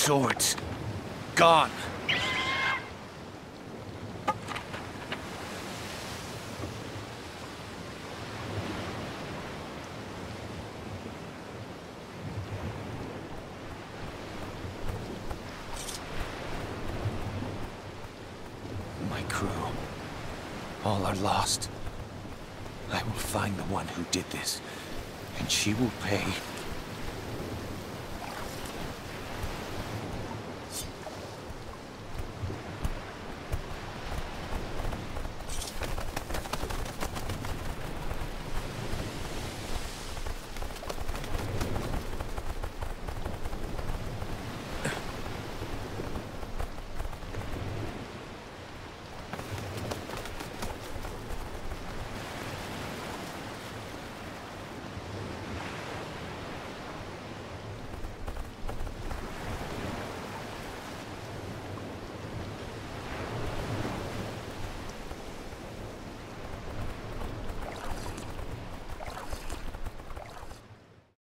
swords. Gone. My crew. All are lost. I will find the one who did this, and she will pay